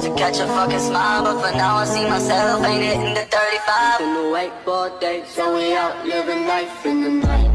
to catch a fucking smile, but for now I see myself ain't hitting the 35. In the wakeboard days, so we out living life in the night.